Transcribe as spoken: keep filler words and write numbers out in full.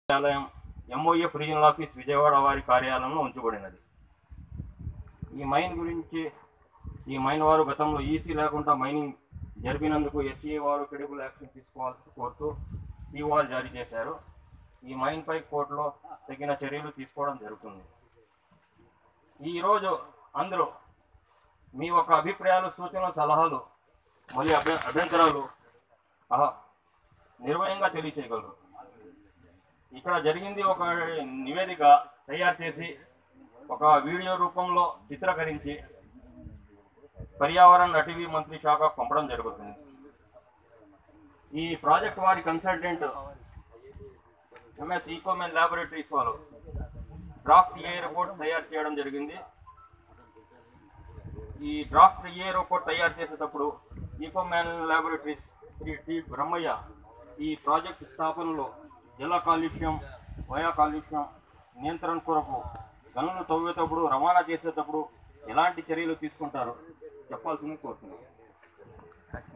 కార్యాలయం MOF regional office Vijayawada వారి కార్యాలయంలో ఉంచబడినది. ఈ మైన్ గురించి ఈ మైన్ వారు గతంలో ఈసీ లేకుండా మైనింగ్ జరిపినందుకు ఎస్ఈఏ వారు క్రెడిబుల్ యాక్షన్ తీసుకోవాల్సి కోరుతూ ఈవాల్ జారీ చేశారు. ఈ మైన్ పై కోర్టులో తగిన చర్యలు తీసుకోవడం జరుగుతుంది. ఈరోజు అందరూ మీ యొక్క అభిప్రాయాలు, సూచనలు, సలహాలు మరియు అభ్య అభ్యంతరాలు నిర్భయంగా తెలియచేయగలరు. ఇక్కడ జరిగింది ఒక నివేదిక తయారు చేసి ఒక వీడియో రూపంలో చిత్రీకరించి పర్యావరణ అటవీ మంత్రి శాఖ పంపడం జరుగుతుంది. ఈ ప్రాజెక్ట్ వారి కన్సల్టెంట్ ఎంఎస్ ఈకోమెన్ ల్యాబొరేటరీస్ వాళ్ళు డ్రాఫ్ట్ ఏ రిపోర్ట్ తయారు చేయడం జరిగింది. ఈ డ్రాఫ్ట్ ఏ రిపోర్ట్ తయారు చేసేటప్పుడు Ecomen laboratories Shri T Brahmayya ఈ ప్రాజెక్ట్ స్థాపనలో జల కాలుష్యం, వాయు కాలుష్యం నియంత్రణ కొరకు గనులు తవ్వేటప్పుడు, రవాణా చేసేటప్పుడు ఎలాంటి చర్యలు తీసుకుంటారో చెప్పాల్సింది కోరుతున్నాను.